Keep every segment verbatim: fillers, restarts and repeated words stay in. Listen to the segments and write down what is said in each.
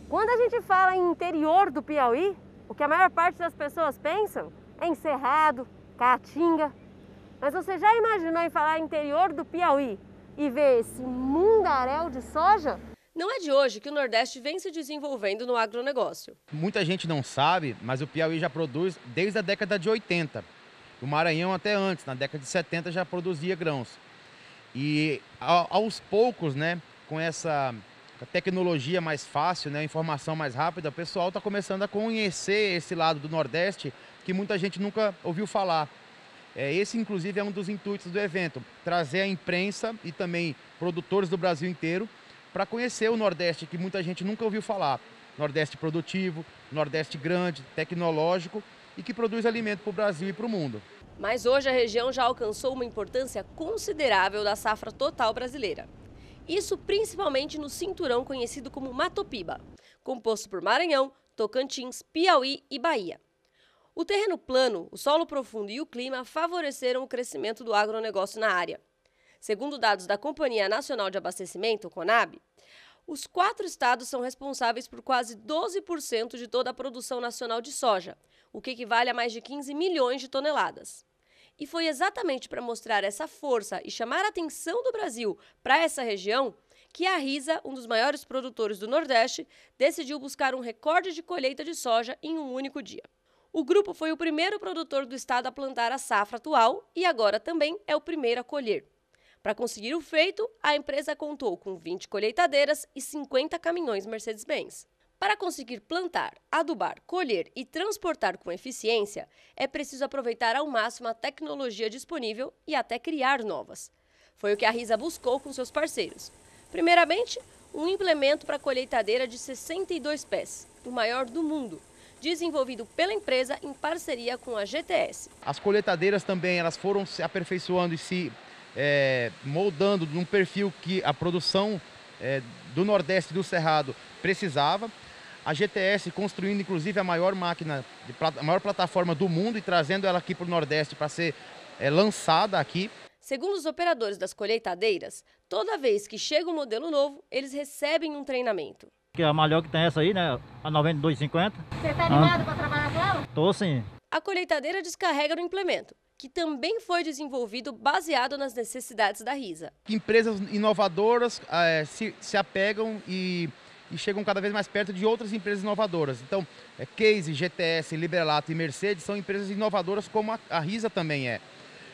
Quando a gente fala em interior do Piauí, o que a maior parte das pessoas pensam é em Cerrado, Caatinga. Mas você já imaginou em falar interior do Piauí e ver esse mundaréu de soja? Não é de hoje que o Nordeste vem se desenvolvendo no agronegócio. Muita gente não sabe, mas o Piauí já produz desde a década de oitenta. O Maranhão até antes, na década de setenta, já produzia grãos. E aos poucos, né, com essa tecnologia mais fácil, né, informação mais rápida, o pessoal está começando a conhecer esse lado do Nordeste que muita gente nunca ouviu falar. É, esse, inclusive, é um dos intuitos do evento, trazer a imprensa e também produtores do Brasil inteiro para conhecer o Nordeste, que muita gente nunca ouviu falar. Nordeste produtivo, Nordeste grande, tecnológico e que produz alimento para o Brasil e para o mundo. Mas hoje a região já alcançou uma importância considerável da safra total brasileira. Isso principalmente no cinturão conhecido como Matopiba, composto por Maranhão, Tocantins, Piauí e Bahia. O terreno plano, o solo profundo e o clima favoreceram o crescimento do agronegócio na área. Segundo dados da Companhia Nacional de Abastecimento, CONAB, os quatro estados são responsáveis por quase doze por cento de toda a produção nacional de soja, o que equivale a mais de quinze milhões de toneladas. E foi exatamente para mostrar essa força e chamar a atenção do Brasil para essa região que a Risa, um dos maiores produtores do Nordeste, decidiu buscar um recorde de colheita de soja em um único dia. O grupo foi o primeiro produtor do estado a plantar a safra atual e agora também é o primeiro a colher. Para conseguir o feito, a empresa contou com vinte colheitadeiras e cinquenta caminhões Mercedes-Benz. Para conseguir plantar, adubar, colher e transportar com eficiência, é preciso aproveitar ao máximo a tecnologia disponível e até criar novas. Foi o que a Risa buscou com seus parceiros. Primeiramente, um implemento para colheitadeira de sessenta e dois pés, o maior do mundo, desenvolvido pela empresa em parceria com a G T S. As colheitadeiras também elas foram se aperfeiçoando e se é, moldando num perfil que a produção é, do Nordeste e do Cerrado precisava. A G T S construindo inclusive a maior máquina, a maior plataforma do mundo e trazendo ela aqui para o Nordeste para ser é, lançada aqui. Segundo os operadores das colheitadeiras, toda vez que chega um modelo novo, eles recebem um treinamento. Que a melhor que tem essa aí, né? A noventa e dois cinquenta. Você está animado ah. para trabalhar com ela? Tô sim. A colheitadeira descarrega no implemento, que também foi desenvolvido baseado nas necessidades da Risa. Empresas inovadoras é, se, se apegam e, e chegam cada vez mais perto de outras empresas inovadoras. Então, é, Case, G T S, Librelato e Mercedes são empresas inovadoras como a, a Risa também é.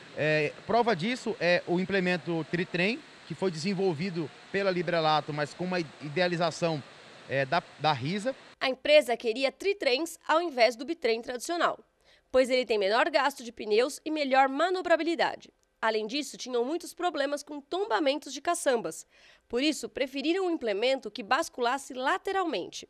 é. Prova disso é o implemento Tritrem, que foi desenvolvido pela Librelato, mas com uma idealização é, da, da Risa. A empresa queria tritrens ao invés do bitrem tradicional, pois ele tem menor gasto de pneus e melhor manobrabilidade. Além disso, tinham muitos problemas com tombamentos de caçambas, por isso preferiram um implemento que basculasse lateralmente.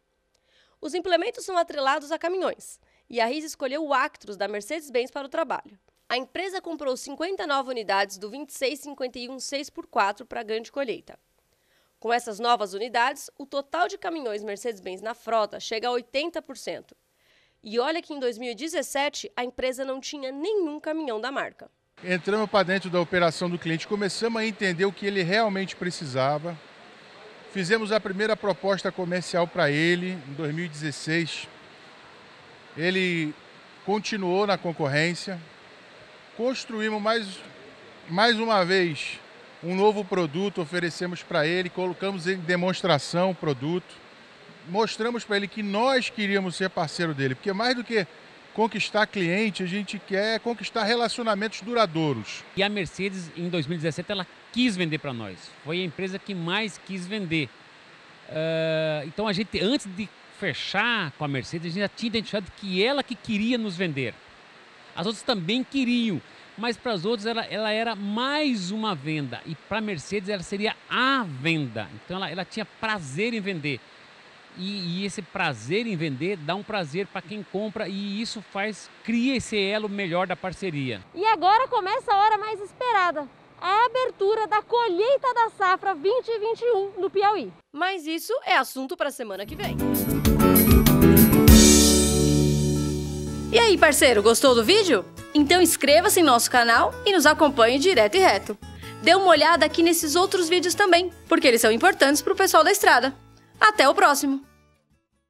Os implementos são atrelados a caminhões, e a Risa escolheu o Actros da Mercedes-Benz para o trabalho. A empresa comprou cinquenta novas unidades do vinte e seis cinquenta e um seis por quatro para a grande colheita. Com essas novas unidades, o total de caminhões Mercedes-Benz na frota chega a oitenta por cento. E olha que em dois mil e dezessete, a empresa não tinha nenhum caminhão da marca. Entramos para dentro da operação do cliente, começamos a entender o que ele realmente precisava. Fizemos a primeira proposta comercial para ele em dois mil e dezesseis. Ele continuou na concorrência. Construímos mais, mais uma vez um novo produto, oferecemos para ele, colocamos em demonstração o produto. Mostramos para ele que nós queríamos ser parceiro dele, porque mais do que conquistar cliente, a gente quer conquistar relacionamentos duradouros. E a Mercedes, em dois mil e dezessete, ela quis vender para nós. Foi a empresa que mais quis vender. Uh, então, a gente, antes de fechar com a Mercedes, a gente já tinha identificado que ela que queria nos vender. As outras também queriam, mas para as outras ela, ela era mais uma venda. E para a Mercedes ela seria a venda. Então, ela, ela tinha prazer em vender. E, e esse prazer em vender dá um prazer para quem compra e isso faz, cria esse elo melhor da parceria. E agora começa a hora mais esperada, a abertura da colheita da safra vinte e vinte e um no Piauí. Mas isso é assunto para a semana que vem. E aí, parceiro, gostou do vídeo? Então inscreva-se em nosso canal e nos acompanhe direto e reto. Dê uma olhada aqui nesses outros vídeos também, porque eles são importantes para o pessoal da estrada. Até o próximo!